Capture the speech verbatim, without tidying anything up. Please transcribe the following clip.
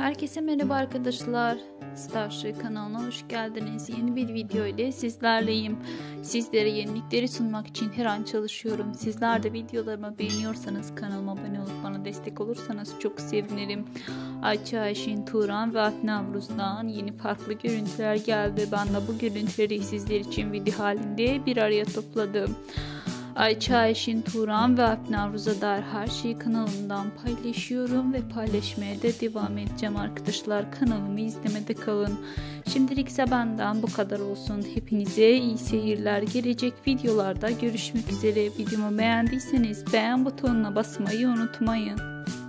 Herkese merhaba arkadaşlar. Starship kanalına hoş geldiniz. Yeni bir video ile sizlerleyim. Sizlere yenilikleri sunmak için her an çalışıyorum. Sizler de videolarımı beğeniyorsanız kanalıma abone olup bana destek olursanız çok sevinirim. Ayça Ayşin Turan ve Alp Navruz'dan yeni farklı görüntüler geldi. Ben de bu görüntüleri sizler için video halinde bir araya topladım. Ayça Ayşin Turan ve Alp Navruz'a dair her şeyi kanalımdan paylaşıyorum ve paylaşmaya da devam edeceğim arkadaşlar. Kanalımı izlemede kalın. Şimdilik ise benden bu kadar olsun. Hepinize iyi seyirler. Gelecek videolarda görüşmek üzere. Videomu beğendiyseniz beğen butonuna basmayı unutmayın.